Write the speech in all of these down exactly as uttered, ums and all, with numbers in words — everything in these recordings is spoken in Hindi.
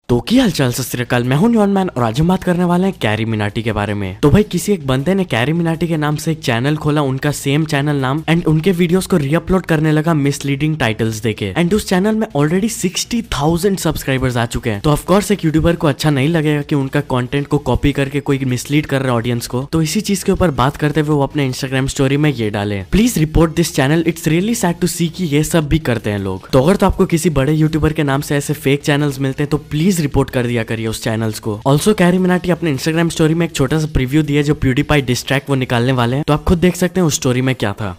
तो की हालचाल सत श्री अकाल, मैं हूं न्यून मैन और आज हम बात करने वाले हैं कैरी मिनाटी के बारे में। तो भाई किसी एक बंदे ने कैरी मिनाटी के नाम से एक चैनल खोला, उनका सेम चैनल नाम, एंड उनके वीडियोस को रीअपलोड करने लगा मिसलीडिंग टाइटल्स देके। एंड उस चैनल में ऑलरेडी सिक्सटी थाउजेंड सब्सक्राइबर्स आ चुके हैं। तो ऑफकोर्स एक यूट्यूबर को अच्छा नहीं लगेगा कि उनका कंटेंट को कॉपी करके कोई मिसलीड कर रहा है ऑडियंस को। तो इसी चीज के ऊपर बात करते हुए वो अपने इंस्टाग्राम स्टोरी में ये डाले, please report this channel, it's really sad to see कि ये सब भी करते हैं लोग। तो अगर तो आपको किसी बड़े यूट्यूबर के नाम से ऐसे फेक चैनल्स मिलते हैं तो प्लीज रिपोर्ट कर दिया करिए उस चैनल्स को। ऑल्सो कैरी मिनाटी अपने इंस्टाग्राम स्टोरी में एक छोटा सा प्रीव्यू दिया जो प्यूडीपाई डिस्ट्रैक्ट वो निकालने वाले हैं। तो आप खुद देख सकते हैं उस स्टोरी में क्या था।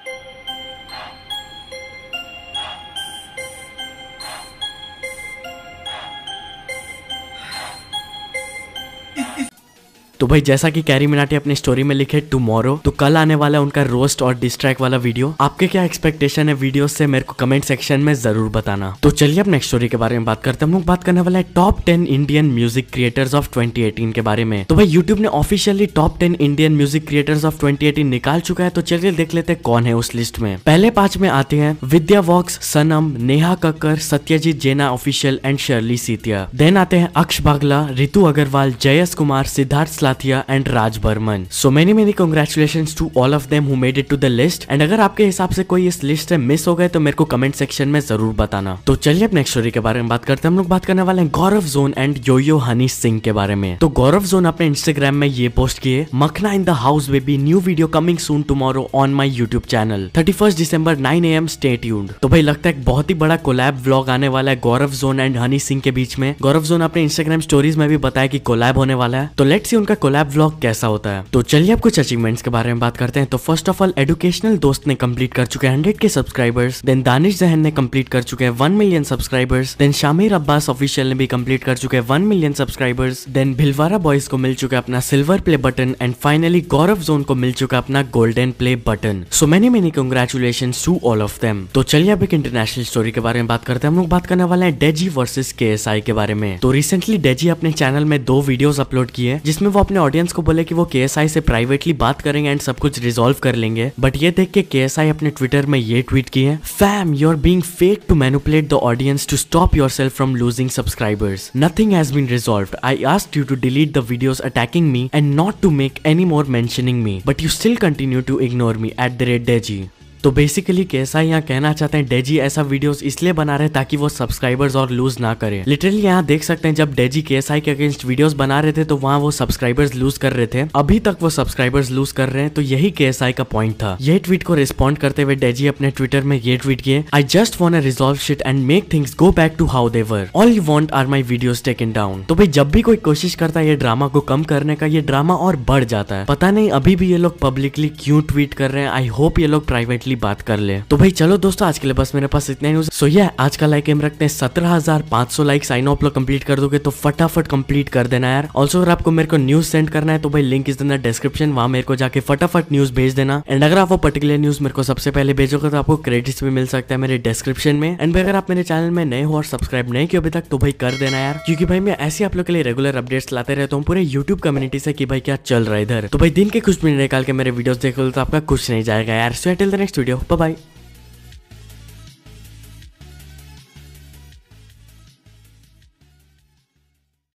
तो भाई जैसा कि कैरी मिनाटी अपनी स्टोरी में लिखे टुमारो, तो कल आने वाला है उनका रोस्ट और डिस्ट्रैक्ट वाला वीडियो। आपके क्या एक्सपेक्टेशन है वीडियो से मेरे को कमेंट सेक्शन में जरूर बताना। तो चलिए अब नेक्स्ट स्टोरी के बारे में बात करते हैं। हम लोग बात करने वाला है top ten Indian music creators of twenty eighteen के बारे में। तो भाई यूट्यूब ने officially top ten Indian music creators of twenty eighteen निकाल चुका है। तो चलिए देख लेते हैं कौन है उस लिस्ट में। पहले पांच में आते हैं Vidya Vox, Sanam, Neha Kakkar, Satyajeet Jena official and Shirley Setia. Then आते हैं Aksh Bagla, Ritu Agarwal, Jayas Kumar, Siddharth Lathiya and Raj Barman. So many many congratulations to all of them who made it to the list. And अगर आपके हिसाब से कोई इस लिस्ट से मिस हो गए तो मेरे को कमेंट सेक्शन में जरूर बताना। तो चलिए अब नेक्स्ट स्टोरी के बारे में बात करते हैं। हम लोग बात करने वाले हैं Gaurav Zone and yo yo honey Singh के बारे में। तो गौरव जोन अपने इंस्टाग्राम में ये पोस्ट किए, Makhna in the house baby, new video coming soon tomorrow on my YouTube channel, thirty first December nine A M stay tuned. तो भाई लगता है बहुत ही बड़ा कोलैब व्लॉग आने वाला है Gaurav Zone and honey Singh के बीच में। गौरव जोन अपने इंस्टाग्राम स्टोरीज में भी बताया कि कोलैब होने वाला है। तो लेट्स सी उनका कोलैब व्लॉग कैसा होता है। तो चलिए अब कुछ अचीवमेंट्स के बारे में बात करते हैं। तो फर्स्ट ऑफ ऑल एडुकेशनल दोस्त ने कंप्लीट कर चुके हैं हंड्रेड के सब्सक्राइबर्स। देन दानिश जहन ने कंप्लीट कर चुके हैं one million subscribers. Then Shamir Abbas official ने भी कंप्लीट कर चुके हैं one million subscribers. Then Bhilwara boys को मिल चुका है अपना silver play button. And finally Gaurav Zone को मिल चुका अपना golden play button. So many many congratulations to all of them. तो चलिए अब एक इंटरनेशनल स्टोरी के बारे में बात करते हैं। हम लोग बात करने वाले हैं डेजी वर्सेस केएसआई के बारे में। तो रिसेंटली डेजी अपने चैनल में दो वीडियोस अपलोड किए जिसमें वो अपने ऑडियंस को बोले कि वो केएसआई से प्राइवेटली बात करेंगे एंड सब कुछ रिजॉल्व कर लेंगे। बट ये देख के केएसआई अपने ट्विटर में ये ट्वीट किए, fam you are being fake to manipulate the audience to stop yourself from losing subscribers, nothing has been resolved, I asked you to delete the videos attacking me and not to make any more mentioning me, but you still continue to ignore me at the rate Deji. तो बेसिकली केएसआई यहाँ कहना चाहते हैं डेजी ऐसा वीडियोस इसलिए बना रहे ताकि वो सब्सक्राइबर्स और लूज ना करे। लिटरली यहाँ देख सकते हैं जब डेजी केएसआई के अगेंस्ट वीडियोस बना रहे थे तो वहाँ वो सब्सक्राइबर्स लूज कर रहे थे, अभी तक वो सब्सक्राइबर्स लूज कर रहे हैं। तो यही केएसआई का पॉइंट था। ये ट्वीट को रिस्पॉन्ड करते हुए डेजी अपने ट्विटर में ये ट्वीट किए, I just want to resolve shit and make things go back to how they were, all you want are my videos taken down. तो भाई जब भी कोई कोशिश करता है ये ड्रामा को कम करने का, ये ड्रामा और बढ़ जाता है। पता नहीं अभी भी ये लोग पब्लिकली क्यों ट्वीट कर रहे हैं। आई होप ये लोग प्राइवेटली बात कर ले। तो भाई चलो दोस्तों आज के लिए बस मेरे पास इतने न्यूज। सो ये आज का लाइक एम रखते हैं सत्रह हजार पांच सौ लाइक्स। आई नो आप लोग कंप्लीट कर दोगे तो फटाफट कंप्लीट कर देना यार। ऑल्सो अगर आपको मेरे को न्यूज सेंड करना है तो भाई link is in the description, वहां मेरे को जाके फटाफट न्यूज भेज देना। एंड अगर आप वो पर्टिकुलर न्यूज मेरे को सबसे पहले भेजोगे तो आपको क्रेडिट्स भी मिल सकता है मेरे डिस्क्रिप्शन में। एंड भाई अगर आप मेरे चैनल में नए हो और सब्सक्राइब नहीं किया अभी तक तो भाई कर देना यार, क्योंकि भाई मैं ऐसे आप लोग के लिए रेगुलर अपडेट्स लाते रहता हूँ पूरे यूट्यूब कम्युनिटी से कि भाई क्या चल रहा है इधर। तो भाई दिन के कुछ मिनट निकाल के मेरे वीडियोस देखो तो आपका कुछ नहीं जाएगा यार। So till the next video, bye bye.